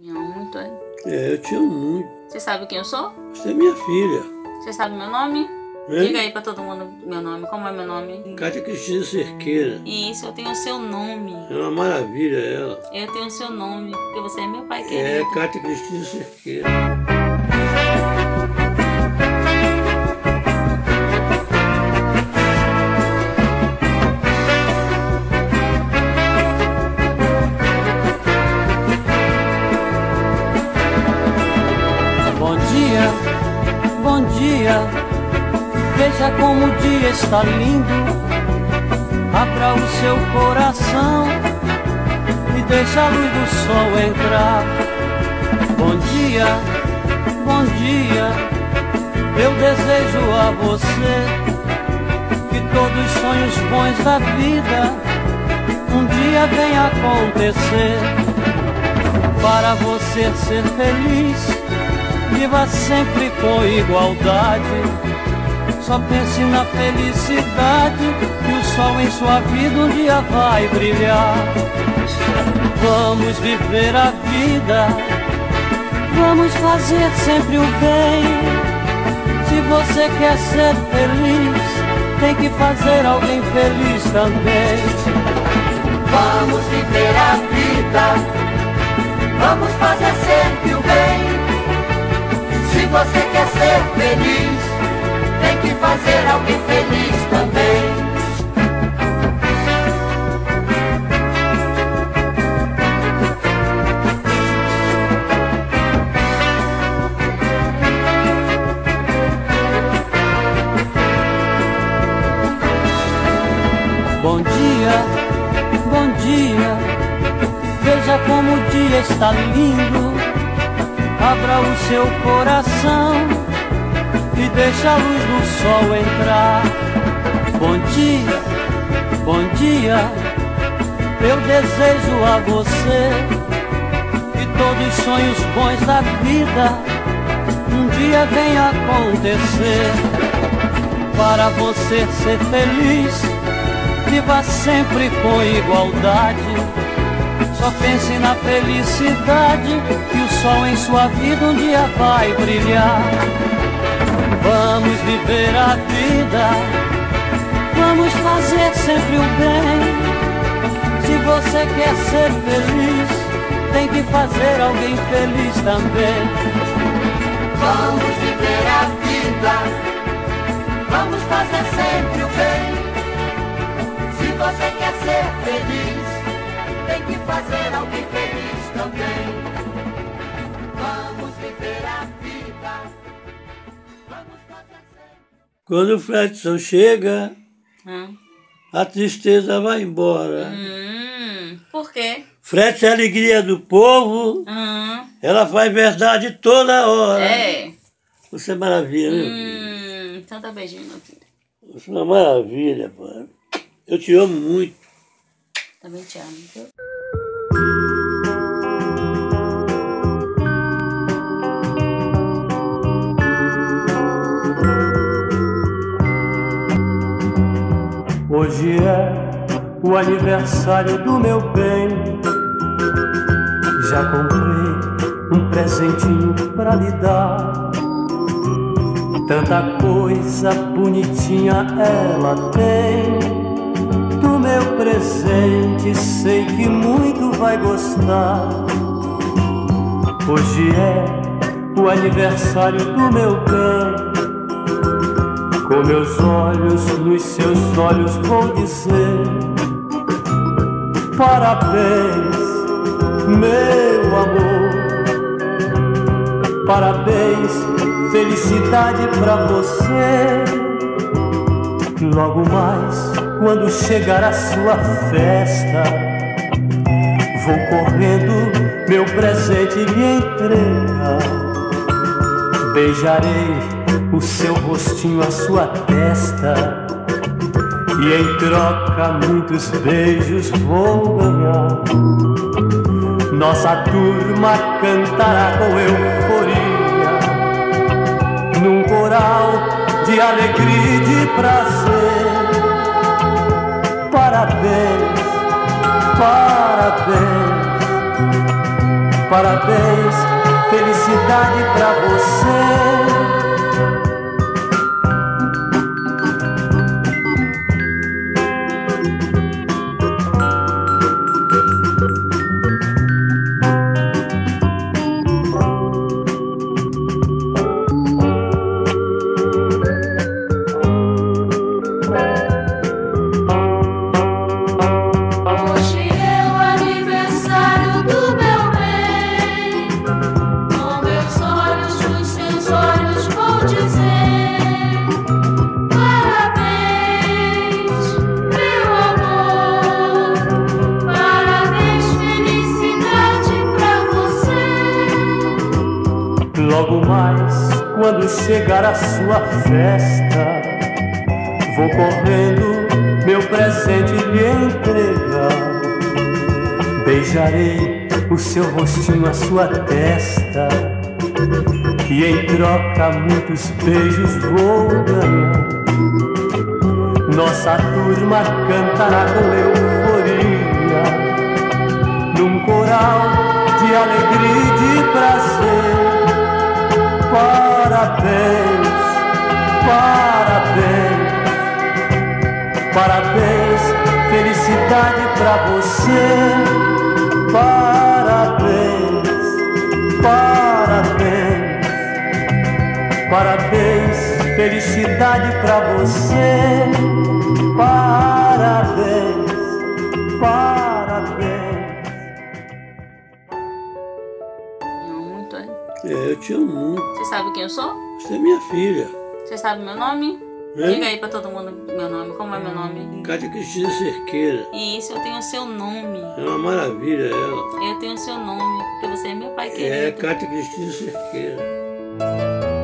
Me ama muito, é? É, eu te amo muito. Você sabe quem eu sou? Você é minha filha. Você sabe meu nome? É? Diga aí pra todo mundo meu nome. Como é meu nome? Cátia Cristina Cerqueira. Isso, eu tenho o seu nome. É uma maravilha ela. Eu tenho o seu nome, porque você é meu pai querido. É, Cátia Cristina Cerqueira. Bom dia, veja como o dia está lindo. Abra o seu coração e deixa a luz do sol entrar. Bom dia, eu desejo a você que todos os sonhos bons da vida um dia venham acontecer. Para você ser feliz, viva sempre com igualdade. Só pense na felicidade, que o sol em sua vida um dia vai brilhar. Vamos viver a vida, vamos fazer sempre o bem. Se você quer ser feliz, tem que fazer alguém feliz também. Vamos viver a vida, vamos fazer sempre o bem. Se você quer ser feliz, tem que fazer alguém feliz também. Bom dia, veja como o dia está lindo. Abra o seu coração e deixa a luz do sol entrar. Bom dia, eu desejo a você que todos os sonhos bons da vida um dia venham acontecer. Para você ser feliz, viva sempre com igualdade. Só pense na felicidade, que o sol em sua vida um dia vai brilhar. Vamos viver a vida, vamos fazer sempre o bem. Se você quer ser feliz, tem que fazer alguém feliz também. Vamos viver a vida, vamos fazer sempre o bem. Se você quer ser feliz, tem que fazer alguém feliz também. Vamos viver a vida, vamos fazer sempre. Quando o Fredson chega, a tristeza vai embora. Por quê? Fredson é a alegria do povo. Ela faz verdade toda hora. É. Você é maravilha, meu filho. Então dá beijinho, meu filho. Você é uma maravilha, pai. Eu te amo muito. Também te amo, viu? Hoje é o aniversário do meu bem. Já comprei um presentinho pra lhe dar. Tanta coisa bonitinha ela tem. Do meu presente sei que muito vai gostar. Hoje é o aniversário do meu bem. Com meus olhos nos seus olhos vou dizer: parabéns, meu amor. Parabéns, felicidade pra você. Logo mais, quando chegar a sua festa, vou correndo, meu presente lhe entregar. Beijarei o seu rostinho, a sua testa, e em troca muitos beijos vou ganhar. Nossa turma cantará com euforia, num coral de alegria e de prazer. Parabéns, parabéns, Parabéns, felicidade pra você. Logo mais, quando chegar a sua festa, vou correndo meu presente lhe entregar. Beijarei o seu rostinho, a sua testa, e em troca muitos beijos vou ganhar. Nossa turma cantará com euforia, num coral de alegria e de prazer. Parabéns, parabéns, parabéns, felicidade pra você. Parabéns, parabéns, parabéns, felicidade pra você. Parabéns, parabéns. Muito, hein? Eu te amo muito. Você sabe quem eu sou? Você é minha filha. Você sabe meu nome? Diga aí pra todo mundo meu nome. Como é meu nome? Cátia Cristina Cerqueira. Isso, eu tenho o seu nome. É uma maravilha ela. Eu tenho o seu nome, porque você é meu pai querido. É Cátia Cristina Cerqueira.